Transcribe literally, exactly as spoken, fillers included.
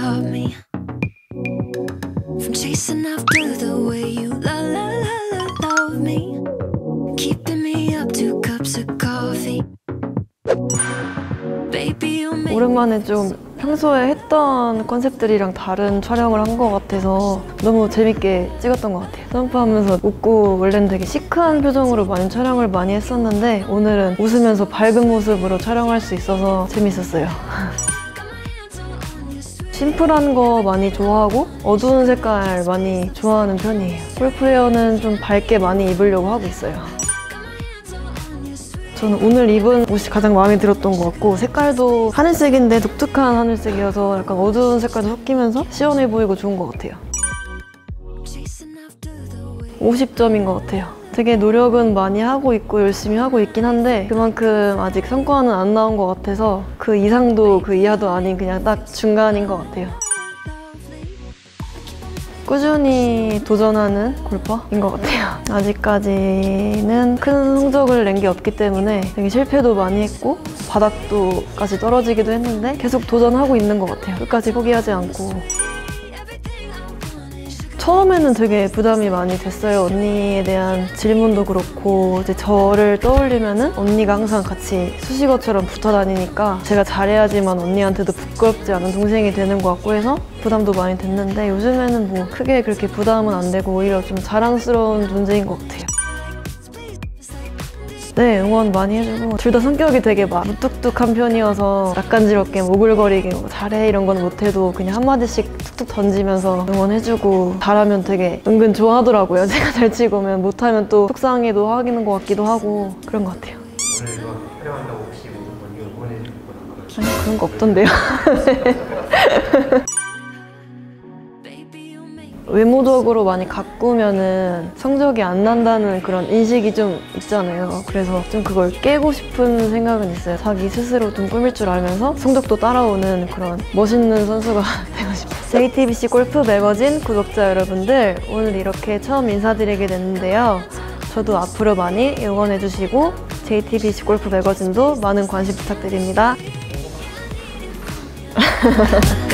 stop me from chasing after the way you love, love, love, love me, keeping me up two cups of coffee. Baby, you make 오랜만에 좀 평소에 했던 컨셉들이랑 다른 촬영을 한 것 같아서 너무 재밌게 찍었던 것 같아요. 점프하면서 웃고 원래는 되게 시크한 표정으로 많이 촬영을 많이 했었는데 오늘은 웃으면서 밝은 모습으로 촬영할 수 있어서 재밌었어요. 심플한 거 많이 좋아하고 어두운 색깔 많이 좋아하는 편이에요. 골프웨어는 좀 밝게 많이 입으려고 하고 있어요. 저는 오늘 입은 옷이 가장 마음에 들었던 것 같고 색깔도 하늘색인데 독특한 하늘색이어서 약간 어두운 색깔도 섞이면서 시원해 보이고 좋은 것 같아요. 오십 점인 것 같아요. 되게 노력은 많이 하고 있고 열심히 하고 있긴 한데 그만큼 아직 성과는 안 나온 것 같아서 그 이상도 그 이하도 아닌 그냥 딱 중간인 것 같아요. 꾸준히 도전하는 골퍼인 것 같아요. 아직까지는 큰 성적을 낸 게 없기 때문에 되게 실패도 많이 했고 바닥도까지 떨어지기도 했는데 계속 도전하고 있는 것 같아요. 끝까지 포기하지 않고. 처음에는 되게 부담이 많이 됐어요. 언니에 대한 질문도 그렇고 이제 저를 떠올리면은 언니가 항상 같이 수식어처럼 붙어 다니니까 제가 잘해야지만 언니한테도 부끄럽지 않은 동생이 되는 것 같고 해서 부담도 많이 됐는데 요즘에는 뭐 크게 그렇게 부담은 안 되고 오히려 좀 자랑스러운 존재인 것 같아요. 네, 응원 많이 해주고 둘 다 성격이 되게 막 무뚝뚝한 편이어서 낯간지럽게 오글거리게 뭐 잘해 이런 건 못해도 그냥 한마디씩 툭툭 던지면서 응원해주고 잘하면 되게 은근 좋아하더라고요. 제가 잘 치고 오면 못하면 또 속상해도 하기는 것 같기도 하고 그런 것 같아요. 오늘 이거 촬영한다고 혹시 뭐 응원해줄 거나 아니 그런 거 없던데요. 외모적으로 많이 가꾸면은 성적이 안 난다는 그런 인식이 좀 있잖아요. 그래서 좀 그걸 깨고 싶은 생각은 있어요. 자기 스스로 좀 꾸밀 줄 알면서 성적도 따라오는 그런 멋있는 선수가 되고 싶어요. 제이티비씨 골프 매거진 구독자 여러분들, 오늘 이렇게 처음 인사드리게 됐는데요. 저도 앞으로 많이 응원해주시고 제이티비씨 골프 매거진도 많은 관심 부탁드립니다.